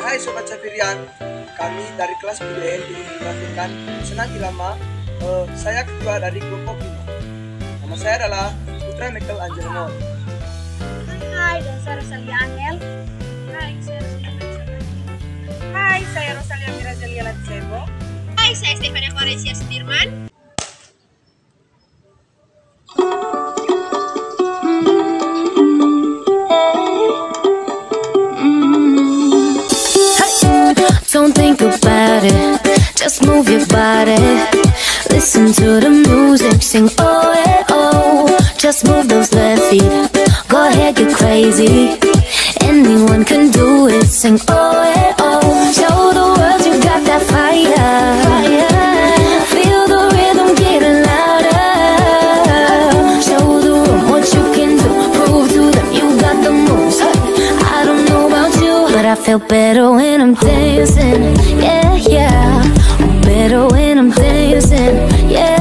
Hai Sobat Safirian, kami dari kelas BDN ingin menampilkan Senang Irama. Saya ketua dari kelompok 5. Nama saya adalah Putra Michael Angelino. Hai, dan saya Rosalia Angel. Hai, saya Rosalia Mirazelia Latsebo. Hai, saya Stefania Florencia Sudirman. Don't think about it, just move your body. Listen to the music, sing oh yeah oh. Just move those left feet, go ahead get crazy. Anyone can do it, sing oh yeah oh. Show the world you got that fire. Feel the rhythm getting louder. Show the room what you can do, prove to them you got the moves. I don't know about you, but I feel better when I'm dancing. Yeah, yeah, better when I'm dancing. Yeah.